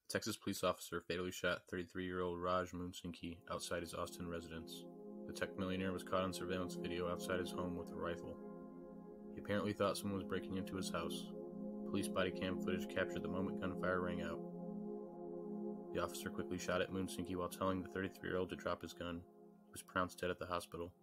Texas police officer fatally shot 33-year-old Raj Moonsinki outside his Austin residence. The tech millionaire was caught on surveillance video outside his home with a rifle. He apparently thought someone was breaking into his house. Police body cam footage captured the moment gunfire rang out. The officer quickly shot at Moonsinki while telling the 33-year-old to drop his gun. He was pronounced dead at the hospital.